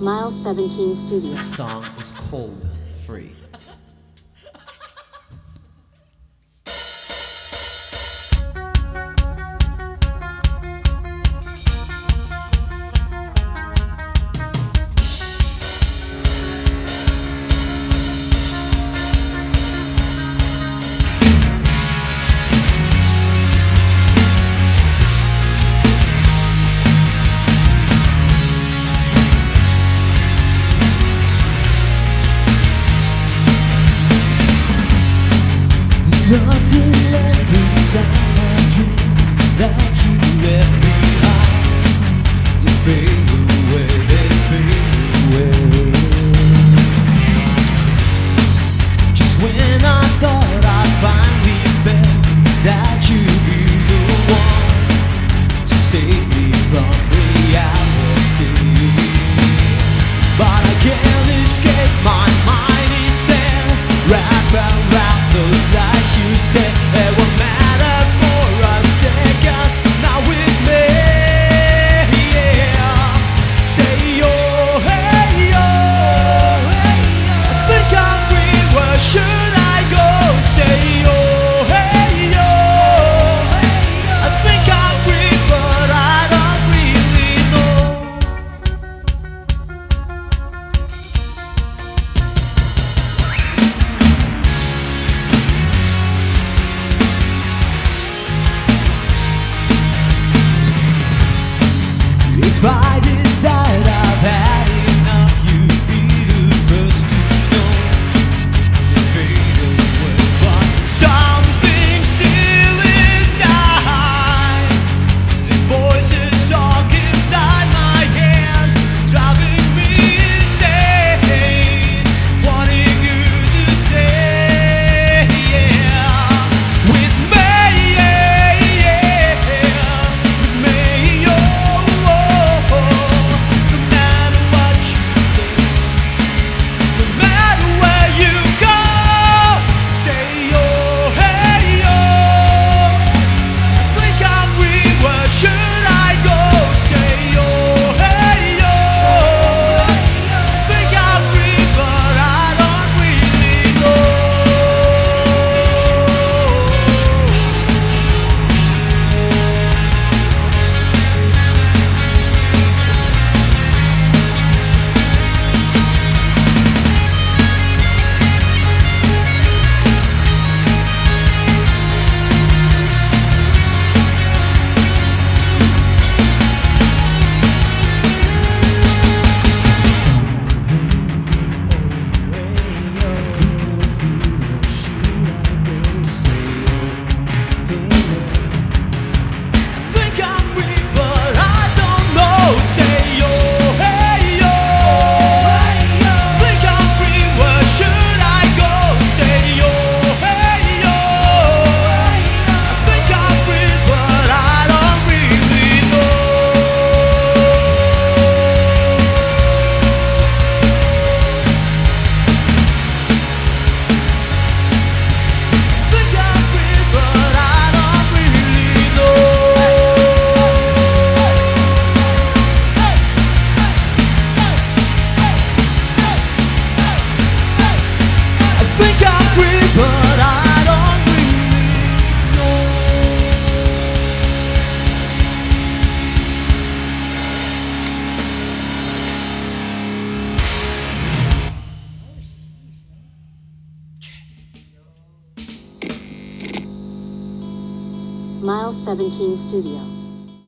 Miles 17 Studio. This song is cold free. Nothing left inside my dreams that you left behind. They fade away, they fade away. Just when I thought I finally felt that you'd be the one to save me from reality, but I can't escape my mind, he said. Wrap around those lies you said, it will matter for a second. Now with me, yeah. Say oh, hey, oh, hey, I think I'm free, where should I go? Say oh, hey, oh, I think I'm free, but I don't really know. If I decide I've had enough, you'd be the first to know. To fade away, but something still inside. The voices talk inside my head, driving me insane, wanting you to say, yeah, with me, yeah, with me, oh. Miles 17 Studio.